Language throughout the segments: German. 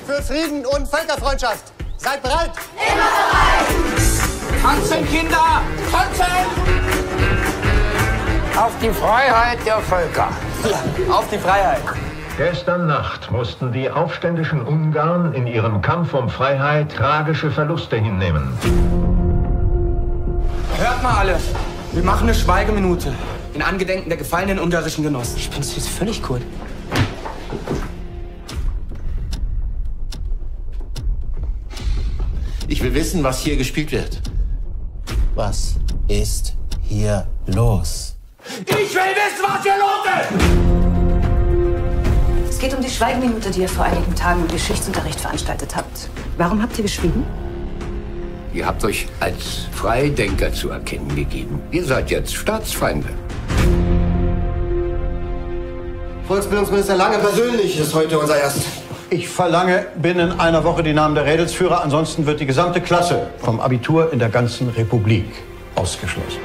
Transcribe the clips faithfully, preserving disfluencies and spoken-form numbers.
für Frieden und Völkerfreundschaft. Seid bereit! Immer bereit! Tanzen, Kinder! Tanzen! Auf die Freiheit der Völker. Ja, auf die Freiheit. Gestern Nacht mussten die aufständischen Ungarn in ihrem Kampf um Freiheit tragische Verluste hinnehmen. Hört mal alle, wir machen eine Schweigeminute in Angedenken der gefallenen ungarischen Genossen. Ich bin's jetzt völlig cool. Ich will wissen, was hier gespielt wird. Was ist hier los? Ich will wissen, was hier los ist! Es geht um die Schweigeminute, die ihr vor einigen Tagen im Geschichtsunterricht veranstaltet habt. Warum habt ihr geschwiegen? Ihr habt euch als Freidenker zu erkennen gegeben. Ihr seid jetzt Staatsfeinde. Volksbildungsminister Lange persönlich ist heute unser Gast. Ich verlange binnen einer Woche die Namen der Rädelsführer, ansonsten wird die gesamte Klasse vom Abitur in der ganzen Republik ausgeschlossen.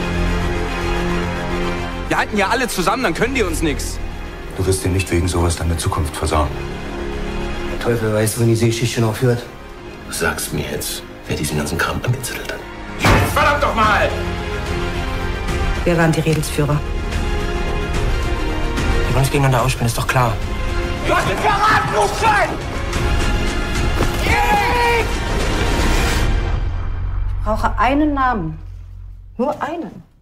Wir halten ja alle zusammen, dann können die uns nichts. Du wirst dir nicht wegen sowas deine Zukunft versauen. Der Teufel weiß, wenn diese Geschichte noch führt. Du sagst mir jetzt, wer diesen ganzen Kram angezettelt hat. Jetzt verdammt doch mal! Wer waren die Rädelsführer? Die wollen uns gegeneinander ausspielen, ist doch klar. Du hast den Piratenrufschein! Ich brauche einen Namen. Nur einen.